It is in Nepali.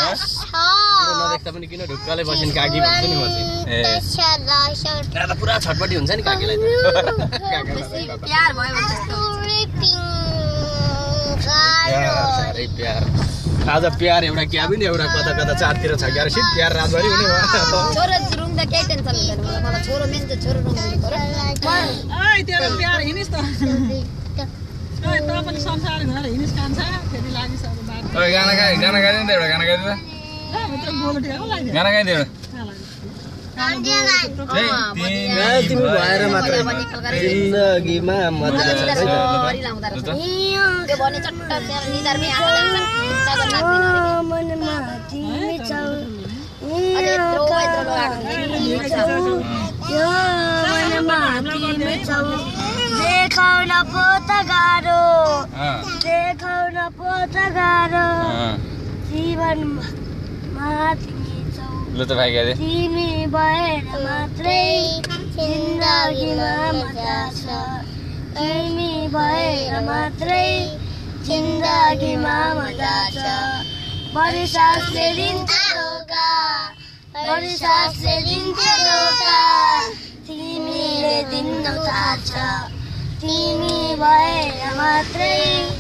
नदेख्दा पनि किन ढुक्कले बसिन काकी भन्छु नि म चाहिँ त पुरा छटपटी हुन्छ नि काकीलाई प्यार भयो साह्रै प्यार आज प्यार एउटा क्याबिन एउटा कता कता चारतिर छ क्यार सिट प्यार रातभरि हुने भयो छोरो रुम त केही टेन्सन हुँदैन मलाई छोरो मेन त छोरो रुम दिनु पर्यो ओइ तेरो प्यार हिनिस् त ओइ त पनि संसार घर हिनिस् कान्छ फेरि लागिस अब बाटो ओइ गाना गाइदिनु त एउटा गाना गाइदिनु त भित्र गोलटी हो लागिदियो गाना गाइदिनु तिमी भएर मात्र जिन्दगीमा मजा छ त्यो भने चट्ट निधारमै आमा जान्छ मनमा तिमी छौ अझै देखाउन पो त गाह्रो जीवनमा तिमी छौ ल त भाइ गाइदे तिमी भएर मात्रै जिन्दगीमा मजा छ तिमी भएर मात्रै जिन्दगीमा मजा छ बढी सासले दिन्छ धोका तिमीले दिनु थाहा छ तिमी भएर मात्रै